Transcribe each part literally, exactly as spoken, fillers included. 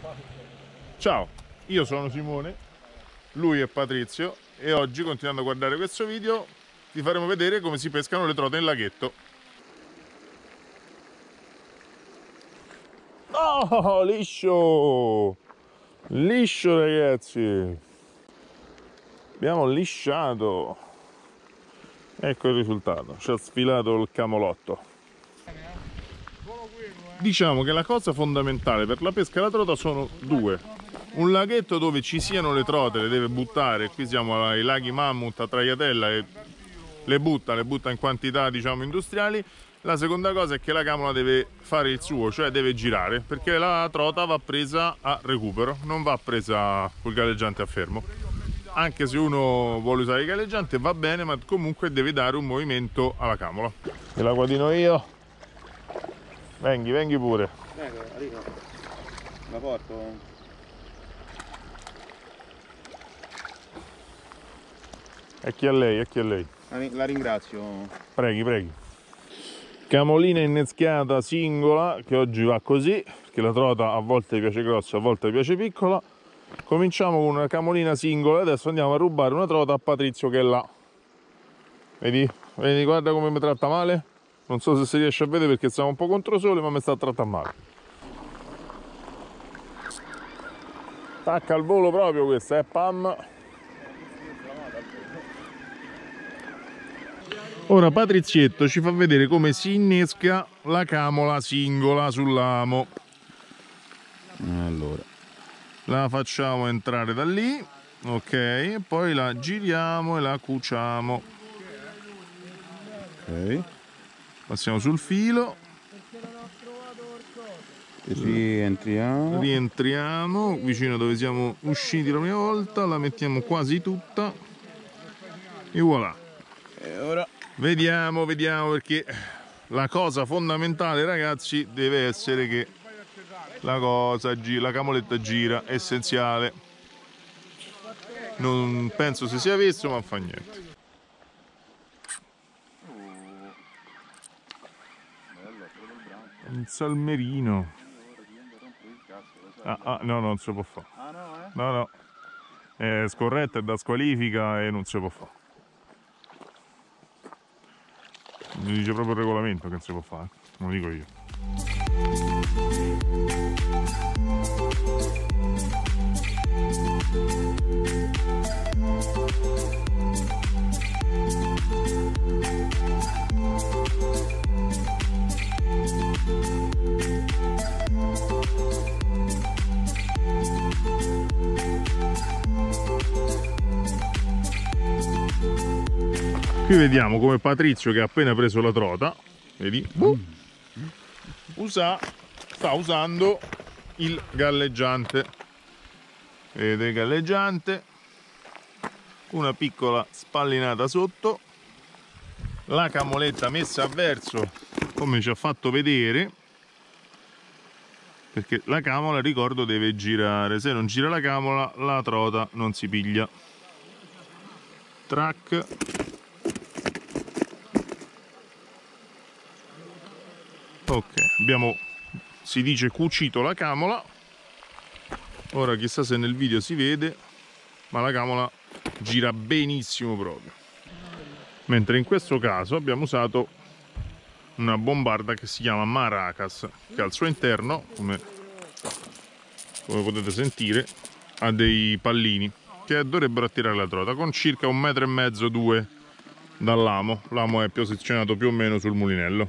Ciao, io sono Simone, lui è Patrizio e oggi, continuando a guardare questo video, ti faremo vedere come si pescano le trote nel laghetto. Oh, liscio! Liscio, ragazzi! Abbiamo lisciato. Ecco il risultato, ci ha sfilato il camolotto. Diciamo che la cosa fondamentale per la pesca alla trota sono due. Un laghetto dove ci siano le trote, le deve buttare. Qui siamo ai laghi Mammut a Traiatella e le butta, le butta in quantità, diciamo, industriali. La seconda cosa è che la camola deve fare il suo, cioè deve girare, perché la trota va presa a recupero, non va presa col galleggiante a fermo. Anche se uno vuole usare il galleggiante va bene, ma comunque deve dare un movimento alla camola. E la guadino io? Venghi, venghi pure. Ecco, arrivo. La porto. E chi a lei, e chi a lei. La ringrazio. Preghi, preghi. Camolina inneschiata singola, che oggi va così, perché la trota a volte piace grossa, a volte piace piccola. Cominciamo con una camolina singola, adesso andiamo a rubare una trota a Patrizio che è là. Vedi? Vedi, guarda come mi tratta male. Non so se si riesce a vedere perché siamo un po' contro sole, ma mi sta trattando male. Tacca al volo proprio questa, eh, pam. Ora Patrizietto ci fa vedere come si innesca la camola singola sull'amo. Allora, la facciamo entrare da lì, ok, poi la giriamo e la cuciamo. ok. Passiamo sul filo. Rientriamo. Rientriamo vicino dove siamo usciti la prima volta, la mettiamo quasi tutta e voilà. E ora Vediamo, vediamo, perché la cosa fondamentale, ragazzi, deve essere che la cosa gira, la camoletta gira, è essenziale. Non penso se sia visto, ma fa niente. Un salmerino. Ah, ah, no, non si può fare. No, no. È scorretta, è da squalifica e non si può fare. Mi dice proprio il regolamento che non si può fare, non lo dico io. Qui vediamo come Patrizio, che ha appena preso la trota, vedi, uh, usa, sta usando il galleggiante. Vedete il galleggiante, una piccola spallinata sotto, la camoletta messa a verso come ci ha fatto vedere, perché la camola, ricordo, deve girare. Se non gira la camola la trota non si piglia. Track. Ok, abbiamo, si dice, cucito la camola. Ora chissà se nel video si vede, ma la camola gira benissimo proprio. Mentre in questo caso abbiamo usato una bombarda che si chiama Maracas, che al suo interno, come, come potete sentire, ha dei pallini che dovrebbero attirare la trota, con circa un metro e mezzo, due dall'amo. L'amo è posizionato più o meno sul mulinello.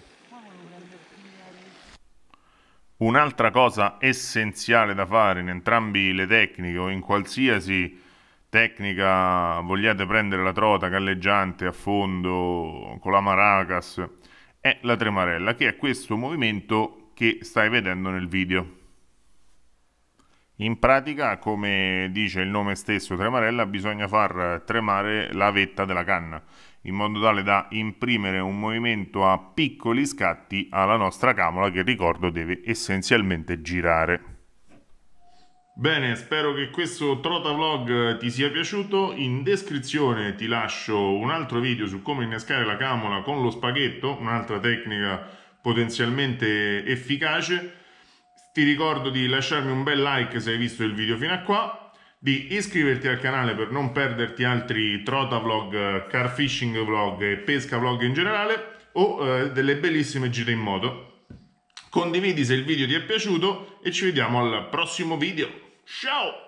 Un'altra cosa essenziale da fare in entrambi le tecniche, o in qualsiasi tecnica vogliate prendere la trota galleggiante a fondo con la Maracas, è la tremarella, che è questo movimento che stai vedendo nel video. In pratica, come dice il nome stesso tremarella, bisogna far tremare la vetta della canna, in modo tale da imprimere un movimento a piccoli scatti alla nostra camola, che, ricordo, deve essenzialmente girare. Bene, spero che questo trota vlog ti sia piaciuto. In descrizione ti lascio un altro video su come innescare la camola con lo spaghetto, un'altra tecnica potenzialmente efficace. Ti ricordo di lasciarmi un bel like se hai visto il video fino a qua, di iscriverti al canale per non perderti altri trota vlog, car fishing vlog e pesca vlog in generale, o eh, delle bellissime gite in moto. Condividi se il video ti è piaciuto e ci vediamo al prossimo video. Ciao!